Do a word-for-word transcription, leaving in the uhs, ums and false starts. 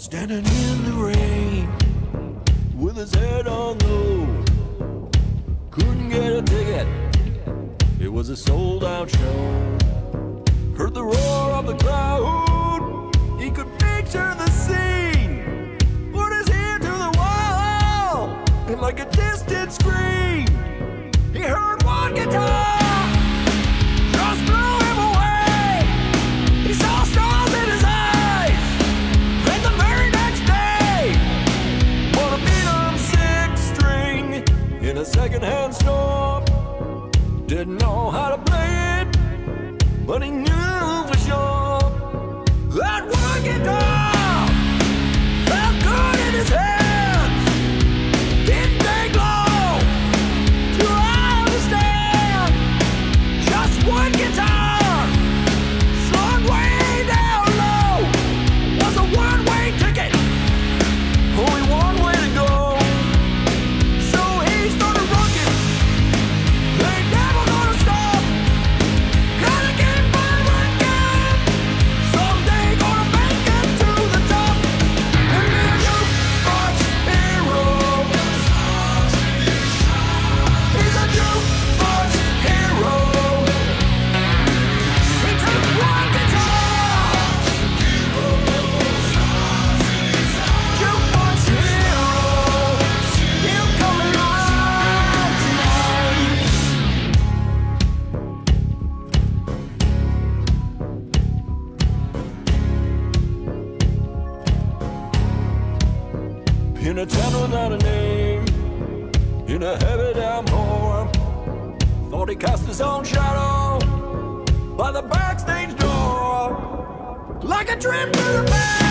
Standing in the rain with his head on low, couldn't get a ticket, it was a sold out show. Heard the roar of the crowd, he could picture the scene. Put his ear to the wall, and like a distant scream, he heard one guitar just blew him away. He saw stars in his eyes, and the very next day bought a beat-up six string in a second-hand store. Didn't know how to play it, but he knew for sure that one guitar felt good in his hands. Didn't take long to understand just one guitar slung way down low was a one-way ticket, only one way to go. So he started rocking, ain't never gonna stop, gotta get by right now, someday gonna make it to the top. And be a jukebox hero, he's a jukebox hero. He took one guitar, jukebox hero, he'll come alive tonight. In a town without a name, in a heavy downpour, thought he cast his own shadow by the backstage door, like a trip to the past.